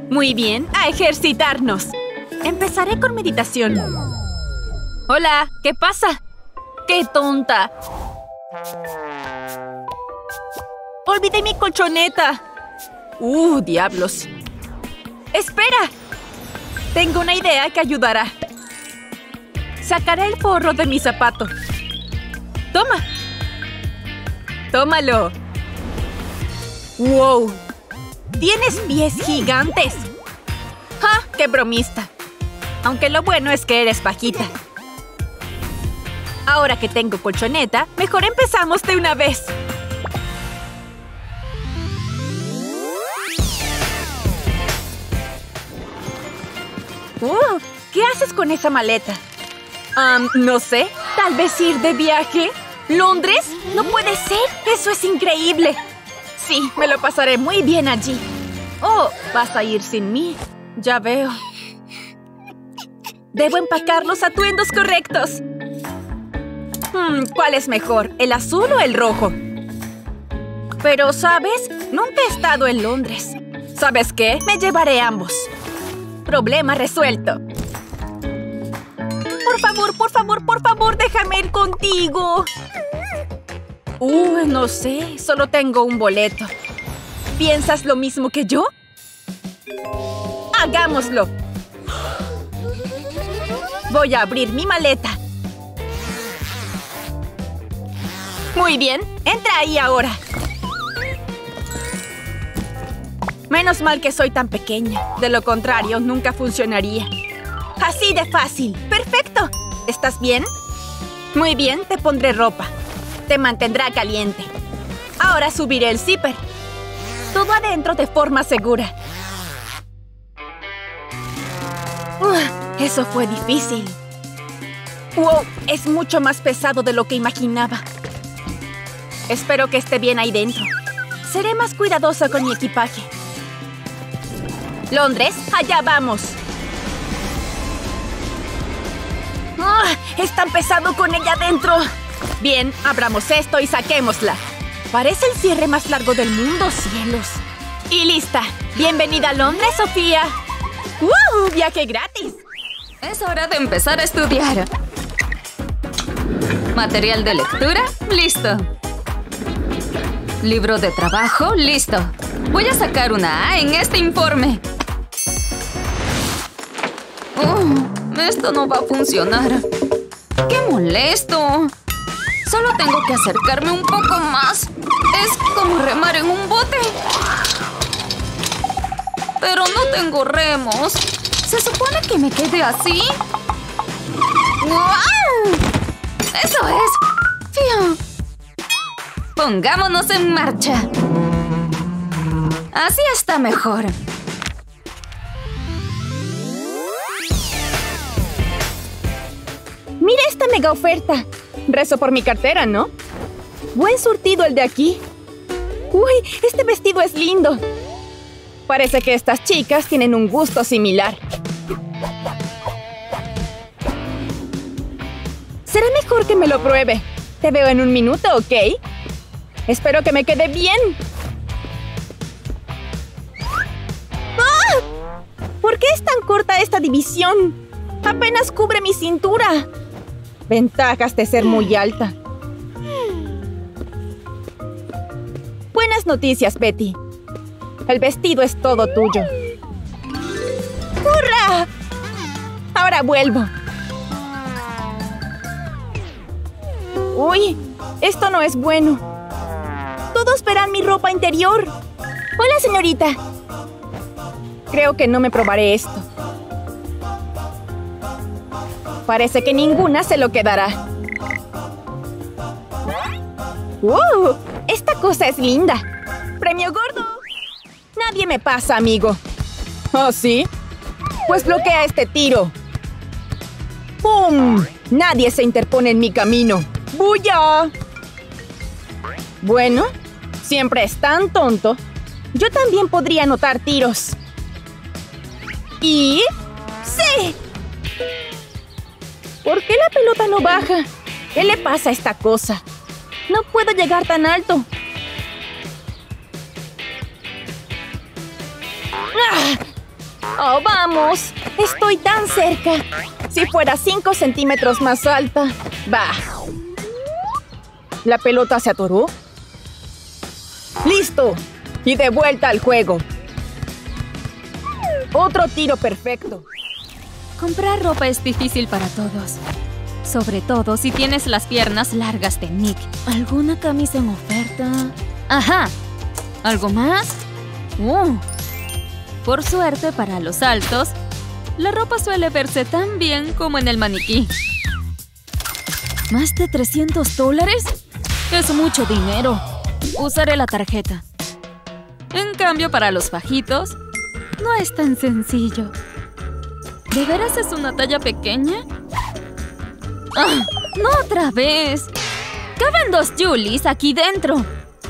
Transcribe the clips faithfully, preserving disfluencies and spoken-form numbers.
Muy bien, a ejercitarnos. Empezaré con meditación. Hola, ¿qué pasa? ¡Qué tonta! ¡Olvidé mi colchoneta! ¡Uh, diablos! ¡Espera! Tengo una idea que ayudará. Sacaré el forro de mi zapato. ¡Toma! ¡Tómalo! ¡Wow! ¡Tienes pies gigantes! ¡Ja! ¡Qué bromista! Aunque lo bueno es que eres bajita. Ahora que tengo colchoneta, mejor empezamos de una vez. Uh, ¿qué haces con esa maleta? Um, no sé. ¿Tal vez ir de viaje? ¿Londres? ¡No puede ser! ¡Eso es increíble! Sí, me lo pasaré muy bien allí. Oh, ¿vas a ir sin mí? Ya veo. Debo empacar los atuendos correctos. Hmm, ¿cuál es mejor? ¿El azul o el rojo? Pero, ¿sabes? Nunca he estado en Londres. ¿Sabes qué? Me llevaré ambos. Problema resuelto. Por favor, por favor, por favor, déjame ir contigo. Uh, no sé. Solo tengo un boleto. ¿Piensas lo mismo que yo? ¡Hagámoslo! Voy a abrir mi maleta. Muy bien. Entra ahí ahora. Menos mal que soy tan pequeña. De lo contrario, nunca funcionaría. Así de fácil. ¡Perfecto! ¿Estás bien? Muy bien, te pondré ropa. Te mantendrá caliente. Ahora subiré el zipper. Todo adentro de forma segura. Uh, eso fue difícil. ¡Wow! Es mucho más pesado de lo que imaginaba. Espero que esté bien ahí dentro. Seré más cuidadosa con mi equipaje. Londres, allá vamos. ¡Oh! ¡Es tan pesado con ella dentro! Bien, abramos esto y saquémosla. Parece el cierre más largo del mundo, cielos. Y lista. Bienvenida a Londres, Sofía. ¡Uh! ¡Viaje gratis! Es hora de empezar a estudiar. Material de lectura, listo. Libro de trabajo, listo. Voy a sacar una A en este informe. Oh, esto no va a funcionar. ¡Qué molesto! Solo tengo que acercarme un poco más. Es como remar en un bote. Pero no tengo remos. ¿Se supone que me quede así? ¡Wow! ¡Eso es! ¡Fiu! Pongámonos en marcha. Así está mejor. Mira esta mega oferta. Rezo por mi cartera, ¿no? Buen surtido el de aquí. Uy, este vestido es lindo. Parece que estas chicas tienen un gusto similar. Será mejor que me lo pruebe. Te veo en un minuto, ¿ok? Espero que me quede bien. ¡Ah! ¿Por qué es tan corta esta división? Apenas cubre mi cintura. Ventajas de ser muy alta. Buenas noticias, Betty. El vestido es todo tuyo. ¡Hurra! Ahora vuelvo. Uy, esto no es bueno. Todos verán mi ropa interior. Hola, señorita. Creo que no me probaré esto. Parece que ninguna se lo quedará. ¡Wow! Esta cosa es linda. ¡Premio gordo! Nadie me pasa, amigo. ¿Oh, sí? Pues bloquea este tiro. ¡Pum! Nadie se interpone en mi camino. ¡Buya! Bueno, siempre es tan tonto. Yo también podría anotar tiros. Y... ¡sí! ¿Por qué la pelota no baja? ¿Qué le pasa a esta cosa? No puedo llegar tan alto. ¡Ah! ¡Oh, vamos! Estoy tan cerca. Si fuera cinco centímetros más alta. Va. ¿La pelota se atoró? ¡Listo! Y de vuelta al juego. Otro tiro perfecto. Comprar ropa es difícil para todos. Sobre todo si tienes las piernas largas de Nick. ¿Alguna camisa en oferta? ¡Ajá! ¿Algo más? ¡Uh! Por suerte para los altos, la ropa suele verse tan bien como en el maniquí. ¿Más de trescientos dólares? Es mucho dinero. Usaré la tarjeta. En cambio, para los fajitos, no es tan sencillo. ¿De veras es una talla pequeña? ¡Ah! ¡No otra vez! ¡Caben dos Julies aquí dentro!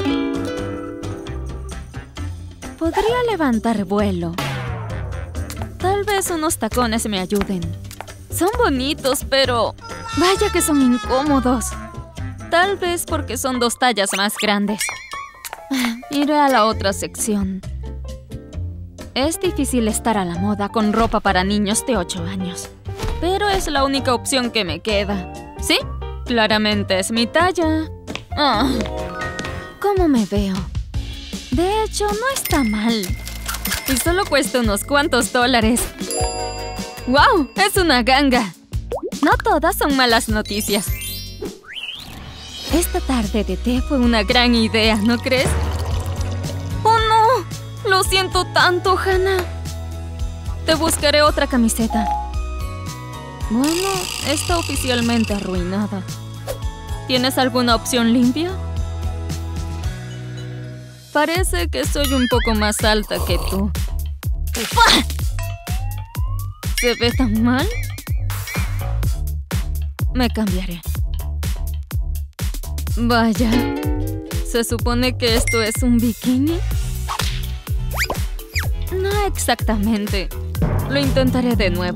Podría levantar vuelo. Tal vez unos tacones me ayuden. Son bonitos, pero... vaya que son incómodos. Tal vez porque son dos tallas más grandes. Iré a la otra sección. Es difícil estar a la moda con ropa para niños de ocho años. Pero es la única opción que me queda. ¿Sí? Claramente es mi talla. Oh, ¿cómo me veo? De hecho, no está mal. Y solo cuesta unos cuantos dólares. ¡Wow! ¡Es una ganga! No todas son malas noticias. Esta tarde de té fue una gran idea, ¿no crees? ¡Oh, no! Lo siento tanto, Hannah. Te buscaré otra camiseta. Bueno, está oficialmente arruinada. ¿Tienes alguna opción limpia? Parece que soy un poco más alta que tú. ¡Ah! ¿Se ve tan mal? Me cambiaré. Vaya. ¿Se supone que esto es un bikini? No exactamente. Lo intentaré de nuevo.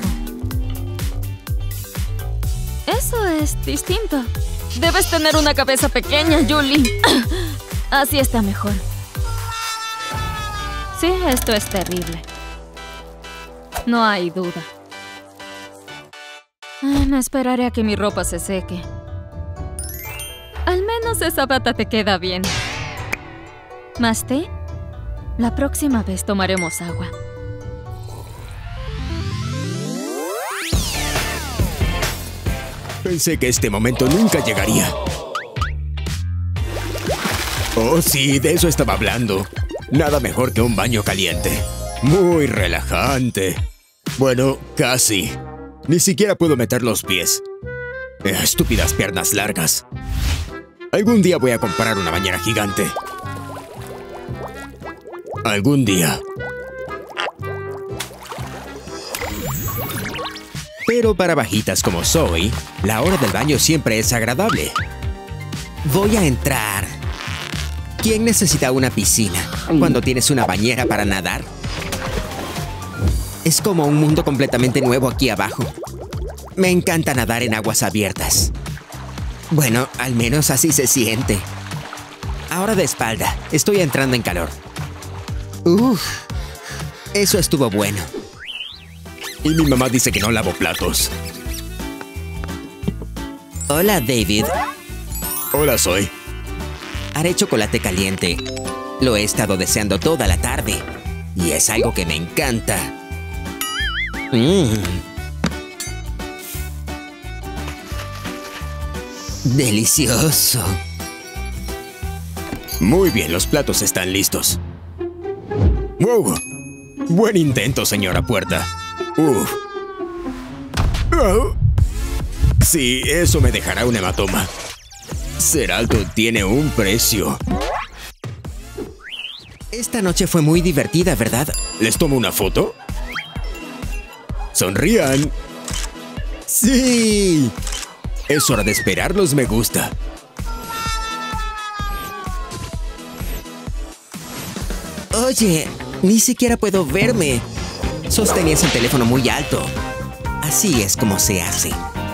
Eso es distinto. Debes tener una cabeza pequeña, Julie. Así está mejor. Sí, esto es terrible. No hay duda. Me esperaré a que mi ropa se seque. Al menos esa bata te queda bien. ¿Más té? La próxima vez tomaremos agua. Pensé que este momento nunca llegaría. Oh, sí, de eso estaba hablando. Nada mejor que un baño caliente. Muy relajante. Bueno, casi. Ni siquiera puedo meter los pies. Eh, estúpidas piernas largas. Algún día voy a comprar una bañera gigante. Algún día. Pero para bajitas como Zoe, la hora del baño siempre es agradable. Voy a entrar. ¿Quién necesita una piscina cuando tienes una bañera para nadar? Es como un mundo completamente nuevo aquí abajo. Me encanta nadar en aguas abiertas. Bueno, al menos así se siente. Ahora de espalda, estoy entrando en calor. Uf, eso estuvo bueno. Y mi mamá dice que no lavo platos. Hola, David. Hola, Zoe. Haré chocolate caliente. Lo he estado deseando toda la tarde. Y es algo que me encanta. Mmm. Delicioso. Muy bien, los platos están listos. ¡Wow! Buen intento, señora Puerta. Uf. Oh. Sí, eso me dejará un hematoma. Ser alto tiene un precio. Esta noche fue muy divertida, ¿verdad? ¿Les tomo una foto? ¡Sonrían! ¡Sí! Es hora de esperar los me gusta. Oye, ni siquiera puedo verme. Sostenías el teléfono muy alto. Así es como se hace.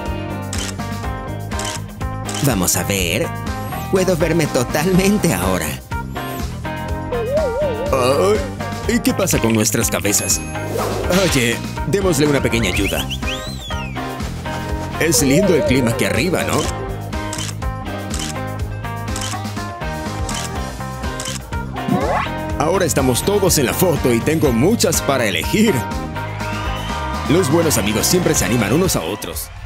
Vamos a ver. Puedo verme totalmente ahora. Oh, ¿Y qué pasa con nuestras cabezas? Oye, démosle una pequeña ayuda. Es lindo el clima aquí arriba, ¿no? Ahora estamos todos en la foto y tengo muchas para elegir. Los buenos amigos siempre se animan unos a otros.